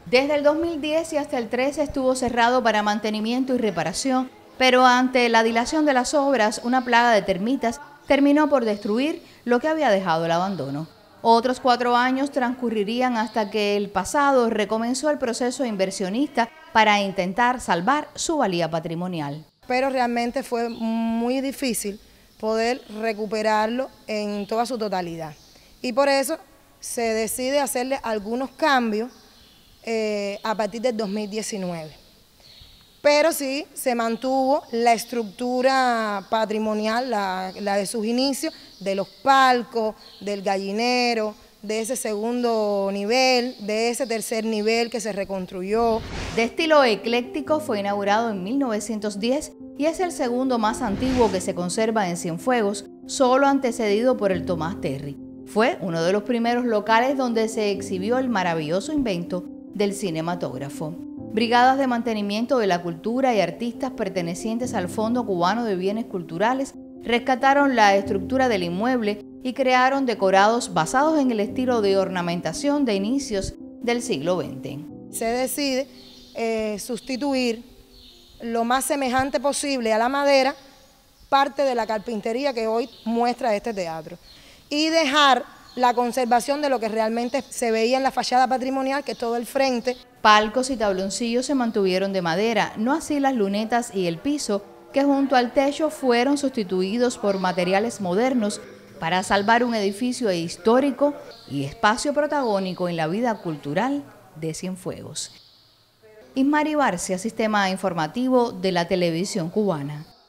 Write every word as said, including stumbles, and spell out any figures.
Desde el dos mil diez y hasta el trece estuvo cerrado para mantenimiento y reparación, pero ante la dilación de las obras, una plaga de termitas terminó por destruir lo que había dejado el abandono. Otros cuatro años transcurrirían hasta que el pasado recomenzó el proceso inversionista para intentar salvar su valía patrimonial. Pero realmente fue muy difícil poder recuperarlo en toda su totalidad. Y por eso se decide hacerle algunos cambios eh, a partir del dos mil diecinueve. Pero sí se mantuvo la estructura patrimonial, la, la de sus inicios, de los palcos, del gallinero, de ese segundo nivel, de ese tercer nivel que se reconstruyó. De estilo ecléctico, fue inaugurado en mil novecientos diez y es el segundo más antiguo que se conserva en Cienfuegos, solo antecedido por el Tomás Terry. Fue uno de los primeros locales donde se exhibió el maravilloso invento del cinematógrafo. Brigadas de mantenimiento de la cultura y artistas pertenecientes al Fondo Cubano de Bienes Culturales rescataron la estructura del inmueble y crearon decorados basados en el estilo de ornamentación de inicios del siglo veinte. Se decide eh, sustituir lo más semejante posible a la madera parte de la carpintería que hoy muestra este teatro y dejar la conservación de lo que realmente se veía en la fachada patrimonial, que es todo el frente. Palcos y tabloncillos se mantuvieron de madera, no así las lunetas y el piso, que junto al techo fueron sustituidos por materiales modernos para salvar un edificio histórico y espacio protagónico en la vida cultural de Cienfuegos. Ismari Barcia, Sistema Informativo de la Televisión Cubana.